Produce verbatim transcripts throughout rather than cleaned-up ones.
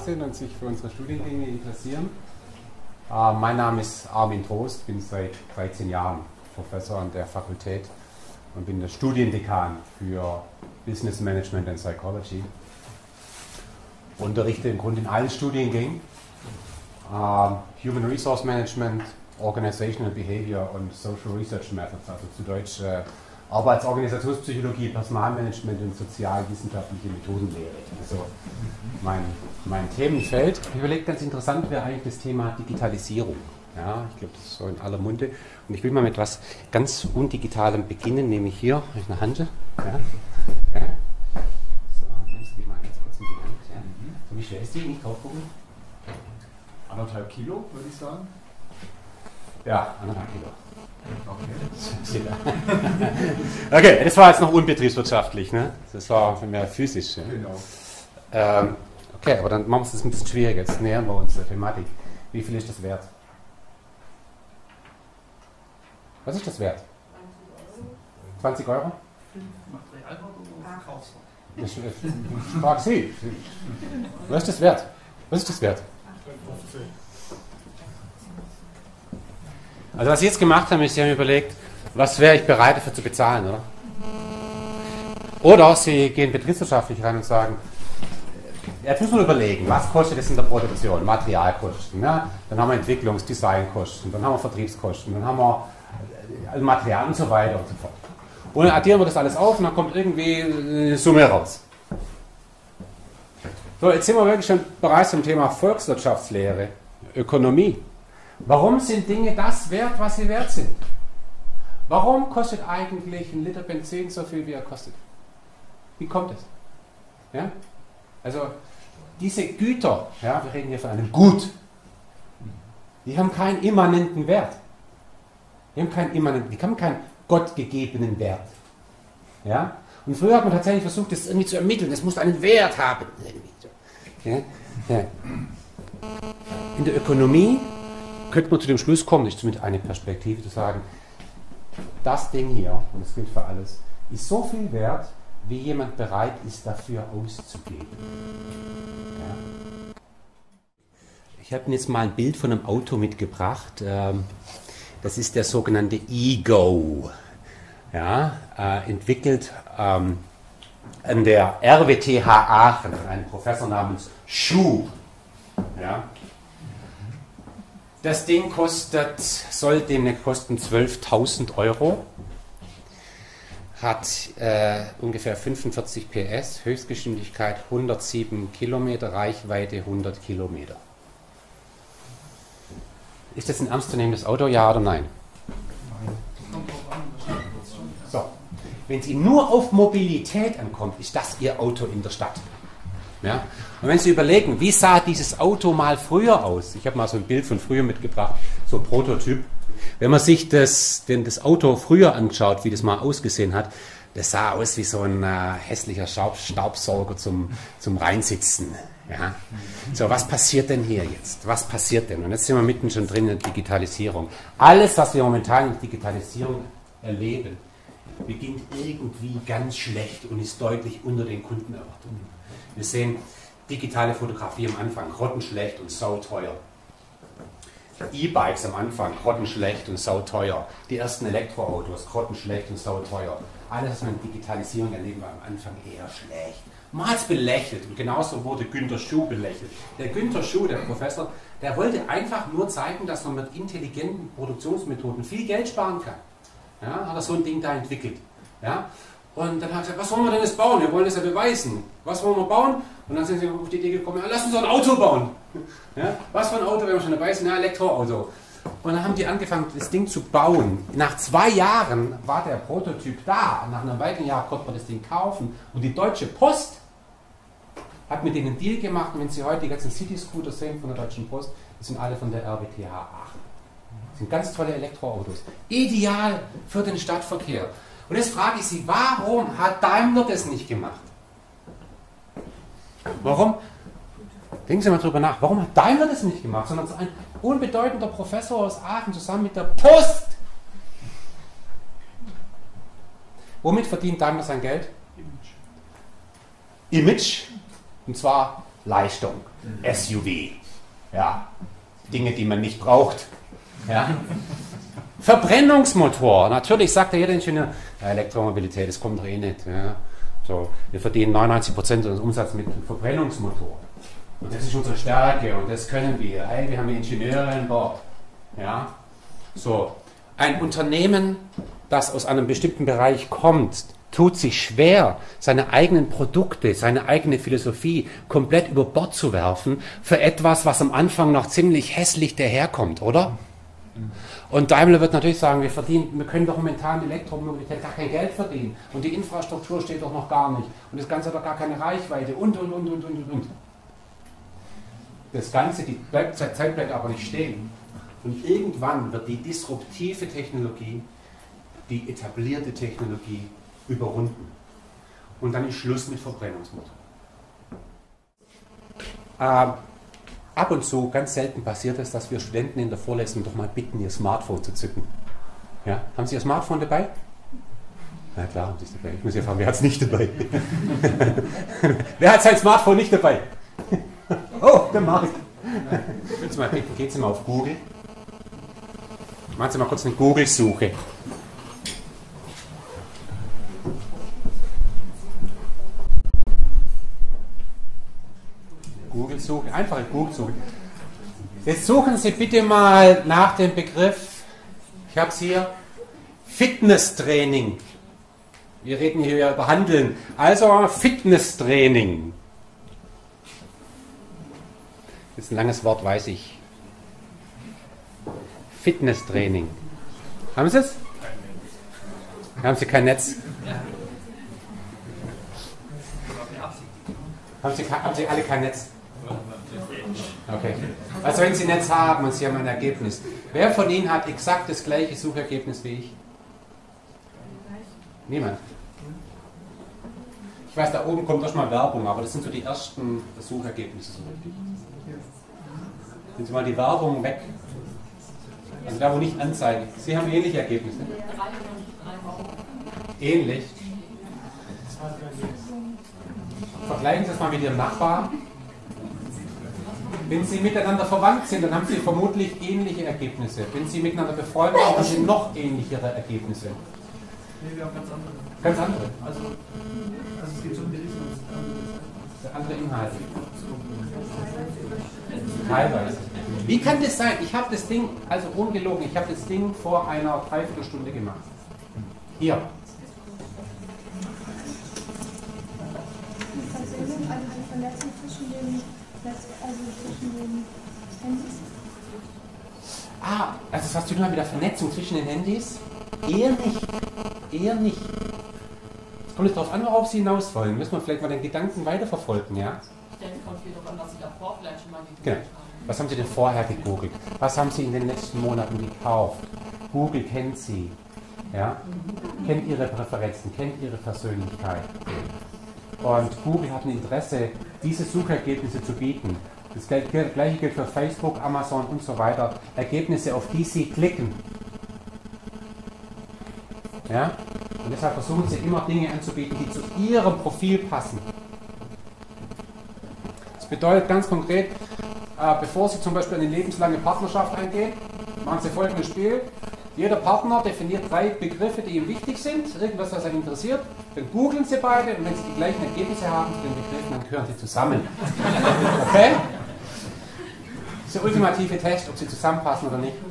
sind und sich für unsere Studiengänge interessieren. Äh, mein Name ist Armin Trost, bin seit dreizehn Jahren Professor an der Fakultät und bin der Studiendekan für Business Management and Psychology. Unterrichte im Grunde in allen Studiengängen. Äh, Human Resource Management, Organizational Behavior und Social Research Methods, also zu Deutsch äh, Arbeits-, Organisationspsychologie, Personalmanagement und sozialwissenschaftliche Methodenlehre. Also mein, mein Themenfeld. Ich überlege, ganz interessant wäre eigentlich das Thema Digitalisierung. Ja, ich glaube, das ist so in aller Munde. Und ich will mal mit etwas ganz Undigitalem beginnen, nämlich hier, habe ich eine Handel. Ja. Ja. So, nimmst du die mal ganz kurz in die Hand. Ja. So, wie schwer ist die? Nicht drauf gucken. Anderthalb Kilo, würde ich sagen. Ja, anderthalb Kilo. Okay. Okay, das war jetzt noch unbetriebswirtschaftlich, ne? Das war mehr physisch. Ja? Genau. Ähm, okay, aber dann machen wir es das ein bisschen schwieriger. Jetzt nähern wir uns der Thematik. Wie viel ist das wert? Was ist das wert? zwanzig Euro? Ich, ich, ich frage Sie. Was ist das wert? Was ist das wert? Also was Sie jetzt gemacht haben, ist, Sie haben überlegt, was wäre ich bereit dafür zu bezahlen, oder? Oder Sie gehen betriebswirtschaftlich rein und sagen, jetzt müssen wir überlegen, was kostet es in der Produktion? Materialkosten, ja? Dann haben wir Entwicklungs-, Designkosten, dann haben wir Vertriebskosten, dann haben wir Material und so weiter und so fort. Und dann addieren wir das alles auf und dann kommt irgendwie eine Summe raus. So, jetzt sind wir wirklich schon bereits zum Thema Volkswirtschaftslehre, Ökonomie. Warum sind Dinge das wert, was sie wert sind? Warum kostet eigentlich ein Liter Benzin so viel, wie er kostet? Wie kommt es? Ja? Also diese Güter, ja, wir reden hier von einem Gut, die haben keinen immanenten Wert. Die haben keinen immanenten, die haben keinen gottgegebenen Wert. Ja? Und früher hat man tatsächlich versucht, das irgendwie zu ermitteln. Es muss einen Wert haben. Ja? Ja. In der Ökonomie könnte man zu dem Schluss kommen, nicht zumindest eine Perspektive zu sagen, das Ding hier, und das gilt für alles, ist so viel wert, wie jemand bereit ist, dafür auszugeben. Ja. Ich habe Ihnen jetzt mal ein Bild von einem Auto mitgebracht. Das ist der sogenannte E-Go. Ja, äh, entwickelt ähm, an der R W T H Aachen von einem Professor namens Schuh. Ja. Das Ding kostet, soll demnächst kosten zwölftausend Euro, hat äh, ungefähr fünfundvierzig P S, Höchstgeschwindigkeit hundertsieben Kilometer, Reichweite hundert Kilometer. Ist das ein ernstzunehmendes Auto, ja oder nein? So, wenn es Ihnen nur auf Mobilität ankommt, ist das Ihr Auto in der Stadt. Ja? Und wenn Sie überlegen, wie sah dieses Auto mal früher aus? Ich habe mal so ein Bild von früher mitgebracht, so ein Prototyp. Wenn man sich das, den, das Auto früher anschaut, wie das mal ausgesehen hat, das sah aus wie so ein äh, hässlicher Staub, Staubsauger zum, zum Reinsitzen. Ja? So, was passiert denn hier jetzt? Was passiert denn? Und jetzt sind wir mitten schon drin in der Digitalisierung. Alles, was wir momentan in der Digitalisierung erleben, beginnt irgendwie ganz schlecht und ist deutlich unter den Kundenerwartungen. Wir sehen digitale Fotografie am Anfang, grottenschlecht und sauteuer. E-Bikes am Anfang, grottenschlecht und sauteuer. Die ersten Elektroautos, grottenschlecht und sauteuer. Alles, was wir in Digitalisierung erleben, war am Anfang eher schlecht. Man hat es belächelt und genauso wurde Günter Schuh belächelt. Der Günter Schuh, der Professor, der wollte einfach nur zeigen, dass man mit intelligenten Produktionsmethoden viel Geld sparen kann. Ja, hat er so ein Ding da entwickelt. Ja? Und dann hat er gesagt, was wollen wir denn jetzt bauen? Wir wollen das ja beweisen. Was wollen wir bauen? Und dann sind sie auf die Idee gekommen, ja, lass uns doch ein Auto bauen. Ja? Was für ein Auto, wenn wir schon dabei sind? Ja, Elektroauto. Und dann haben die angefangen, das Ding zu bauen. Nach zwei Jahren war der Prototyp da. Nach einem weiteren Jahr konnte man das Ding kaufen. Und die Deutsche Post hat mit denen einen Deal gemacht. Und wenn Sie heute die ganzen City-Scooter sehen von der Deutschen Post, die sind alle von der R W T H Aachen. Das sind ganz tolle Elektroautos. Ideal für den Stadtverkehr. Und jetzt frage ich Sie, warum hat Daimler das nicht gemacht? Warum? Denken Sie mal drüber nach. Warum hat Daimler das nicht gemacht? Sondern so ein unbedeutender Professor aus Aachen zusammen mit der Post. Womit verdient Daimler sein Geld? Image. Image. Und zwar Leistung. S U V. Ja, Dinge, die man nicht braucht. Ja. Verbrennungsmotor. Natürlich sagt ja jeder Ingenieur, ja, Elektromobilität, das kommt doch eh nicht. Ja. So, wir verdienen neunundneunzig Prozent unseres Umsatzes mit einem Verbrennungsmotor. Und das ist unsere Stärke und das können wir. Hey, wir haben Ingenieure an Bord. Ja. So, ein Unternehmen, das aus einem bestimmten Bereich kommt, tut sich schwer, seine eigenen Produkte, seine eigene Philosophie komplett über Bord zu werfen für etwas, was am Anfang noch ziemlich hässlich daherkommt, oder? Und Daimler wird natürlich sagen, wir verdienen, wir können doch momentan in Elektromobilität gar kein Geld verdienen und die Infrastruktur steht doch noch gar nicht und das Ganze hat doch gar keine Reichweite und, und, und, und, und, und. Das Ganze, die bleibt, Zeit bleibt aber nicht stehen. Und irgendwann wird die disruptive Technologie, die etablierte Technologie überrunden. Und dann ist Schluss mit Verbrennungsmotor. Ähm, ab und zu, ganz selten passiert es, dass wir Studenten in der Vorlesung doch mal bitten, ihr Smartphone zu zücken. Ja? Haben Sie Ihr Smartphone dabei? Na klar, haben Sie es dabei. Ich muss ja fragen, wer hat es nicht dabei? Wer hat sein Smartphone nicht dabei? Oh, der Marc. Ich will mal bitten, geht Sie mal auf Google. Machen Sie mal kurz eine Google-Suche. Google-Suche, einfache Google-Suche. Jetzt suchen Sie bitte mal nach dem Begriff, ich habe es hier, Fitnesstraining. Wir reden hier über Handeln. Also Fitnesstraining. Das ist ein langes Wort, weiß ich. Fitnesstraining. Haben Sie es? Haben Sie kein Netz? Haben Sie, haben Sie alle kein Netz? Okay. Also wenn Sie Netz haben und Sie haben ein Ergebnis. Wer von Ihnen hat exakt das gleiche Suchergebnis wie ich? Niemand. Ich weiß, da oben kommt erstmal Werbung, aber das sind so die ersten Suchergebnisse. Nehmen Sie mal die Werbung weg. Also da, wo nicht anzeigen. Sie haben ähnliche Ergebnisse. Ähnlich. Vergleichen Sie das mal mit Ihrem Nachbarn. Wenn Sie miteinander verwandt sind, dann haben Sie vermutlich ähnliche Ergebnisse. Wenn Sie miteinander befreundet sind, haben Sie noch ähnlichere Ergebnisse. Nee, wir haben ganz andere. Ganz andere? Also, also es gibt so ein Bild, andere Inhalte. Teilweise. Wie kann das sein? Ich habe das Ding, also ungelogen, ich habe das Ding vor einer Dreiviertelstunde gemacht. Hier. Vernetzung zwischen den, also zwischen den Handys? Ah, also das hast du nur mit der Vernetzung zwischen den Handys? Eher nicht. Eher nicht. Es kommt jetzt darauf an, worauf Sie hinaus wollen. Müssen wir vielleicht mal den Gedanken weiterverfolgen, ja? Ich denke, es kommt viel darauf an, was Sie davor vielleicht schon mal gegoogelt Genau. haben. Was haben Sie denn vorher gegoogelt? Was haben Sie in den letzten Monaten gekauft? Google kennt Sie. Ja? Kennt Ihre Präferenzen, kennt Ihre Persönlichkeit. Und Google hat ein Interesse, diese Suchergebnisse zu bieten. Das gleiche gilt für Facebook, Amazon und so weiter. Ergebnisse, auf die Sie klicken. Ja? Und deshalb versuchen Sie immer Dinge anzubieten, die zu Ihrem Profil passen. Das bedeutet ganz konkret, äh, bevor Sie zum Beispiel eine lebenslange Partnerschaft eingehen, machen Sie folgendes Spiel. Jeder Partner definiert drei Begriffe, die ihm wichtig sind, irgendwas, was er interessiert. Dann googeln Sie beide und wenn Sie die gleichen Ergebnisse haben zu den Begriffen, dann gehören Sie zusammen. Okay? Das ist der ultimative Test, ob Sie zusammenpassen oder nicht.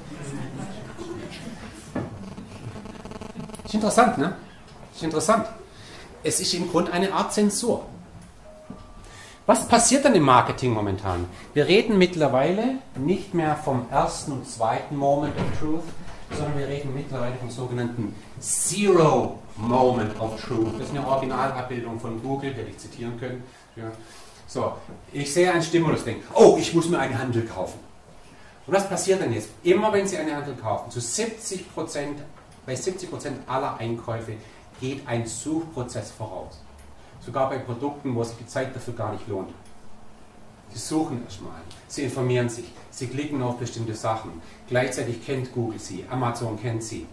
Ist interessant, ne? Ist interessant. Es ist im Grunde eine Art Zensur. Was passiert dann im Marketing momentan? Wir reden mittlerweile nicht mehr vom ersten und zweiten Moment of Truth, sondern wir reden mittlerweile vom sogenannten Zero Moment of Truth. Das ist eine Originalabbildung von Google, hätte ich zitieren können. Ja. So, ich sehe ein Stimulus-Ding. Oh, ich muss mir einen Handel kaufen. Und was passiert denn jetzt? Immer wenn Sie einen Handel kaufen, zu siebzig Prozent, bei siebzig Prozent aller Einkäufe geht ein Suchprozess voraus. Sogar bei Produkten, wo sich die Zeit dafür gar nicht lohnt. Sie suchen erstmal, Sie informieren sich, Sie klicken auf bestimmte Sachen. Gleichzeitig kennt Google Sie, Amazon kennt Sie.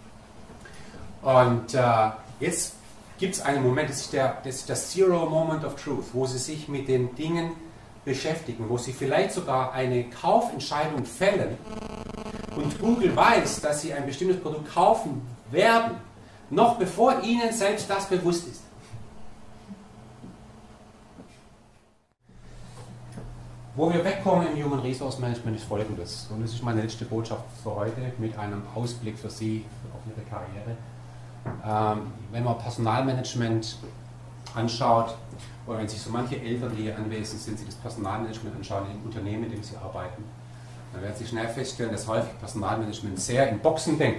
Und äh, jetzt gibt es einen Moment, das ist, der, das ist der Zero Moment of Truth, wo Sie sich mit den Dingen beschäftigen, wo Sie vielleicht sogar eine Kaufentscheidung fällen und Google weiß, dass Sie ein bestimmtes Produkt kaufen werden, noch bevor Ihnen selbst das bewusst ist. Wo wir wegkommen im Human Resource Management ist Folgendes, und das ist meine letzte Botschaft für heute mit einem Ausblick für Sie auf Ihre Karriere. Ähm, wenn man Personalmanagement anschaut, oder wenn sich so manche Eltern, die hier anwesend sind, sich das Personalmanagement anschauen im Unternehmen, in dem sie arbeiten, dann werden Sie schnell feststellen, dass häufig Personalmanagement sehr in Boxen denkt.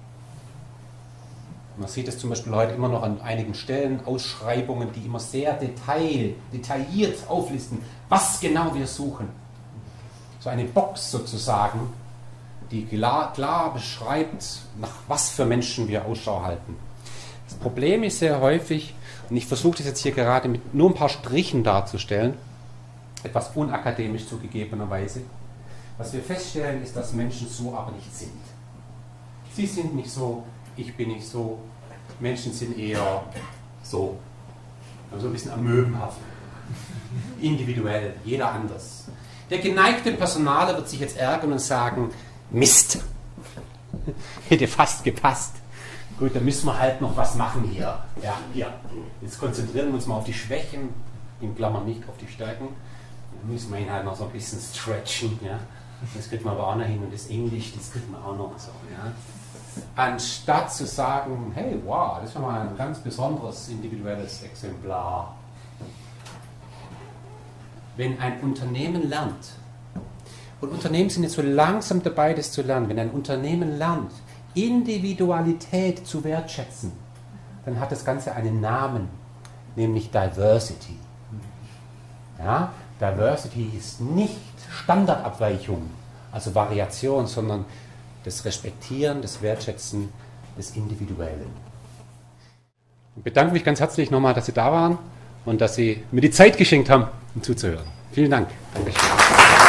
Man sieht es zum Beispiel heute immer noch an einigen Stellen, Ausschreibungen, die immer sehr detail, detailliert auflisten, was genau wir suchen. So eine Box sozusagen, die klar, klar beschreibt, nach was für Menschen wir Ausschau halten. Das Problem ist sehr häufig, und ich versuche das jetzt hier gerade mit nur ein paar Strichen darzustellen, etwas unakademisch zugegebenerweise. Was wir feststellen, ist, dass Menschen so aber nicht sind. Sie sind nicht so, ich bin nicht so, Menschen sind eher so, also ein bisschen amöbenhaft, individuell, jeder anders. Der geneigte Personaler wird sich jetzt ärgern und sagen, Mist, hätte fast gepasst. Gut, dann müssen wir halt noch was machen hier. Ja, hier. Jetzt konzentrieren wir uns mal auf die Schwächen, in Klammern nicht auf die Stärken. Dann müssen wir ihn halt noch so ein bisschen stretchen. Ja. Das kriegt man aber auch noch hin, und das Englisch, das kriegt man auch noch so. Ja. Anstatt zu sagen, hey, wow, das ist mal ein ganz besonderes individuelles Exemplar. Wenn ein Unternehmen lernt, und Unternehmen sind jetzt so langsam dabei, das zu lernen, wenn ein Unternehmen lernt, Individualität zu wertschätzen, dann hat das Ganze einen Namen, nämlich Diversity. Ja? Diversity ist nicht Standardabweichung, also Variation, sondern das Respektieren, das Wertschätzen des Individuellen. Ich bedanke mich ganz herzlich nochmal, dass Sie da waren und dass Sie mir die Zeit geschenkt haben, um zuzuhören. Vielen Dank. Dankeschön.